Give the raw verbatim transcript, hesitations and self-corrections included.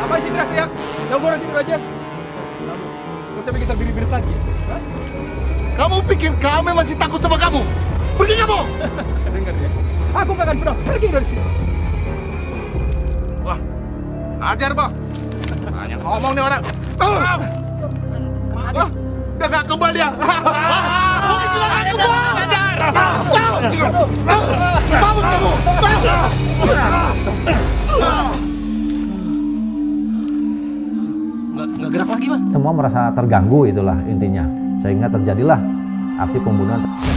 Ngapain sih teriak-teriak? Yang gue tidur aja. Gak usah bikin terbirit-birit lagi. Hah? Kamu pikir kami masih takut sama kamu? Pergi kamu! Dengar ya, aku gak akan pernah pergi dari sini. Wah, ajar, Bang. Banyak ngomong nih orang. Ah! Ah, udah gak kebal dia. Polisi udah gak kebal. Ajar. Bangun kamu. Nggak, nggak gerak lagi, Bang. Semua merasa terganggu, itulah intinya. Sehingga terjadilah aksi pembunuhan.